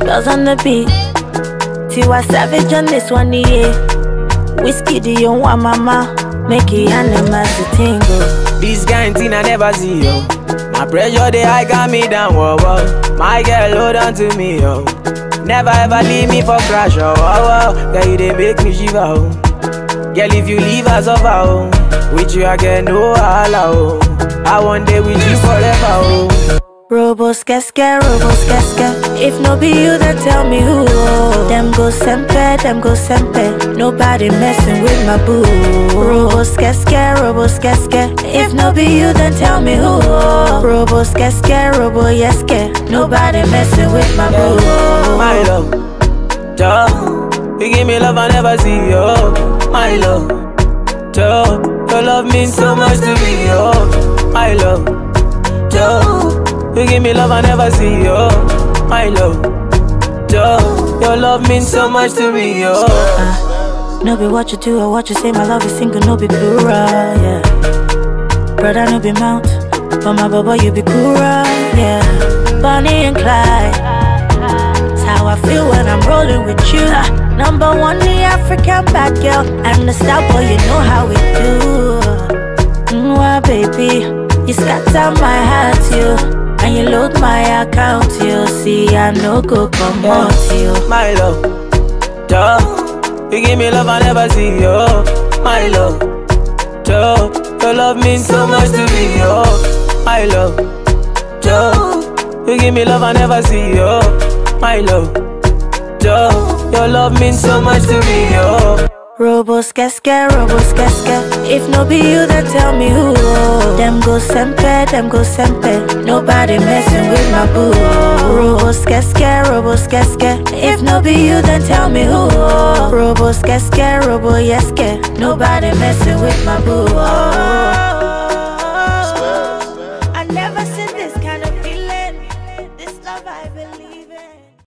Spells on the beat. Tiwa Savage on this one, yeah. Whiskey, the young one, mama. Make it animals to tingle. This kind thing I never see, yo. My pressure, the high got me down, whoa, whoa. My girl, hold on to me, yo. Never ever leave me for crash, oh, oh, oh. Girl, you they make me shiver, oh. Girl, if you leave us over, oh. With you I get no holla, oh. I want day with you forever, oh. Robos casca, if no be you, then tell me who. Them go sempe, nobody messing with my boo. Robos casca, if no be you, then tell me who. Robos casca, nobody messing with my boo. My love, Joe, you give me love I never see, yo. My love, Joe, your love means so much to me, yo. My love, Joe, you give me love I never see, yo. My love, Joe, your love means so much to me, yo. No be what you do or what you say, my love is single, no be plural, yeah. Brother, no be mount, but my baba, you be cool, yeah. Bonnie and Clyde, that's how I feel when I'm rolling with you. Number one, the African bad girl, and the star boy, you know how we do. Why, baby, you scatter my heart, you. And you load my account, you see I no go come out, you. My love, Joe, you give me love I never see, yo. My love, Joe, your love means so much to me, yo. My love, Joe, you give me love I never see, yo. My love, Joe, your love means so much to me, yo. Robos casca, if no be you, then tell me who. Them go sempe, nobody messing with my boo. Robos casca, if no be you, then tell me who. Robos casca, nobody messing with my boo.